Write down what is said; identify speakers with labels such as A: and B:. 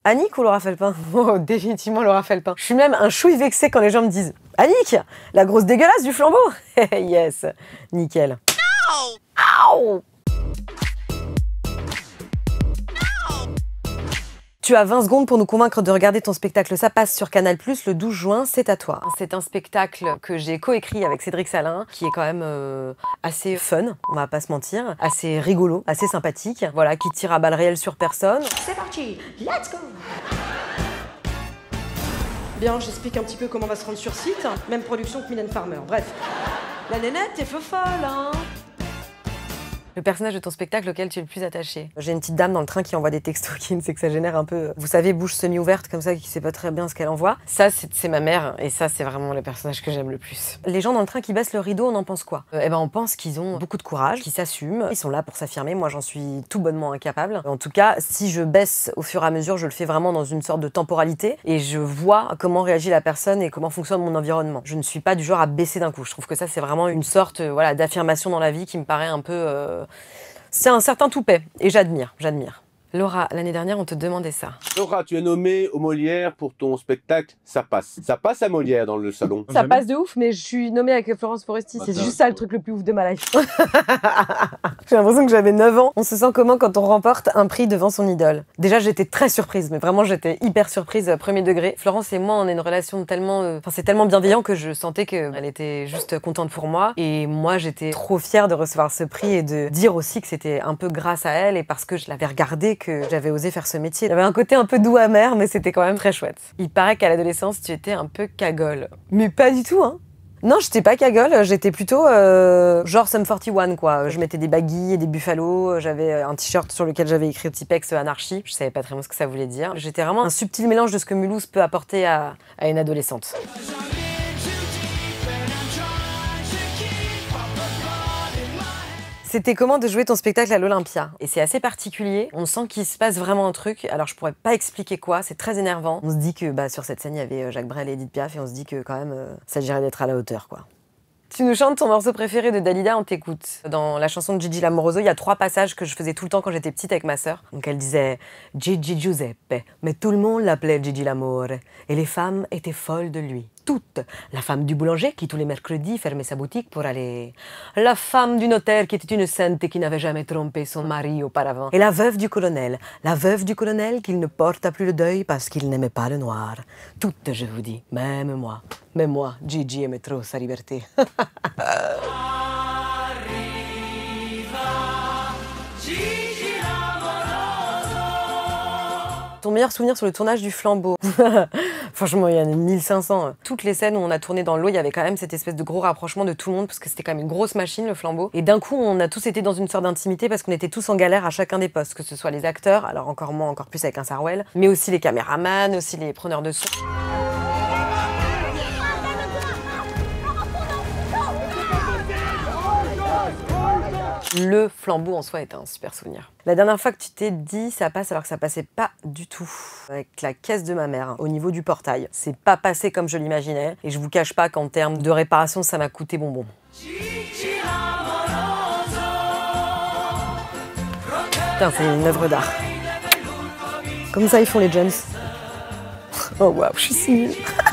A: Annick ou Laura Felpin? Oh, définitivement Laura Felpin. Je suis même un chouille vexée quand les gens me disent « Annick, la grosse dégueulasse du flambeau !» Yes, nickel. Ow. Tu as 20 secondes pour nous convaincre de regarder ton spectacle. Ça passe sur Canal+, le 12 juin, c'est à toi. C'est un spectacle que j'ai coécrit avec Cédric Salin, qui est quand même assez fun, on va pas se mentir, assez rigolo, assez sympathique, voilà, qui tire à balles réelles sur personne.
B: C'est parti, let's go! Bien, j'explique un petit peu comment on va se rendre sur site. Même production que Mylène Farmer, bref. La nénette est feu folle, hein!
A: Le personnage de ton spectacle auquel tu es le plus attaché. J'ai une petite dame dans le train qui envoie des textos qui me sait que ça génère un peu, vous savez, bouche semi-ouverte comme ça, qui sait pas très bien ce qu'elle envoie. Ça, c'est ma mère, et ça, c'est vraiment le personnage que j'aime le plus. Les gens dans le train qui baissent le rideau, on en pense quoi? Eh ben, on pense qu'ils ont beaucoup de courage, qu'ils s'assument, ils sont là pour s'affirmer. Moi, j'en suis tout bonnement incapable. En tout cas, si je baisse au fur et à mesure, je le fais vraiment dans une sorte de temporalité, et je vois comment réagit la personne et comment fonctionne mon environnement. Je ne suis pas du genre à baisser d'un coup. Je trouve que ça, c'est vraiment une sorte, voilà, d'affirmation dans la vie qui me paraît un peu... C'est un certain toupet, et j'admire. Laura, l'année dernière, on te demandait ça.
C: Laura, tu es nommée au Molière pour ton spectacle Ça passe. Ça passe à Molière dans le salon.
B: Ça passe de ouf, mais je suis nommée avec Florence Foresti. C'est juste ça le truc le plus ouf de ma life.
A: J'ai l'impression que j'avais 9 ans. On se sent comment quand on remporte un prix devant son idole? Déjà, j'étais très surprise, mais vraiment, j'étais hyper surprise, premier degré. Florence et moi, on a une relation tellement... Enfin, c'est tellement bienveillant que je sentais qu'elle était juste contente pour moi. Et moi, j'étais trop fière de recevoir ce prix et de dire aussi que c'était un peu grâce à elle et parce que je l'avais regardée que j'avais osé faire ce métier. J'avais un côté un peu doux amer, mais c'était quand même très chouette. Il paraît qu'à l'adolescence, tu étais un peu cagole. Mais pas du tout, hein. Non, j'étais pas cagole, j'étais plutôt genre Sum 41 quoi. Je mettais des baggy et des buffalos, j'avais un t-shirt sur lequel j'avais écrit Tipex anarchie. Je savais pas très bien ce que ça voulait dire. J'étais vraiment un subtil mélange de ce que Mulhouse peut apporter à une adolescente. C'était comment de jouer ton spectacle à l'Olympia? Et c'est assez particulier, on sent qu'il se passe vraiment un truc, alors je pourrais pas expliquer quoi, c'est très énervant. On se dit que sur cette scène il y avait Jacques Brel et Edith Piaf et on se dit que quand même ça s'agirait d'être à la hauteur quoi. Tu nous chantes ton morceau préféré de Dalida, on t'écoute. Dans la chanson de Gigi Lamoroso, il y a 3 passages que je faisais tout le temps quand j'étais petite avec ma sœur. Donc elle disait « Gigi Giuseppe », mais tout le monde l'appelait Gigi L'Amore. Et les femmes étaient folles de lui. Toutes. La femme du boulanger qui tous les mercredis fermait sa boutique pour aller. La femme du notaire qui était une sainte et qui n'avait jamais trompé son mari auparavant. Et la veuve du colonel. La veuve du colonel qu'il ne porta plus le deuil parce qu'il n'aimait pas le noir. Toutes, je vous dis. Même moi. Mais moi, Gigi aimait trop sa liberté. Ton meilleur souvenir sur le tournage du Flambeau? Franchement, il y en a 1500. Toutes les scènes où on a tourné dans l'eau, il y avait quand même cette espèce de gros rapprochement de tout le monde parce que c'était quand même une grosse machine, le Flambeau. Et d'un coup, on a tous été dans une sorte d'intimité parce qu'on était tous en galère à chacun des postes, que ce soit les acteurs, alors encore moins, encore plus avec un Sarwell, mais aussi les caméramans, aussi les preneurs de son. Le Flambeau en soi est un super souvenir. La dernière fois que tu t'es dit ça passe alors que ça passait pas du tout. Avec la caisse de ma mère, au niveau du portail. C'est pas passé comme je l'imaginais. Et je vous cache pas qu'en termes de réparation, ça m'a coûté bonbon. Putain, c'est une œuvre d'art. Comme ça ils font les Jones. Oh waouh, je suis si nulle.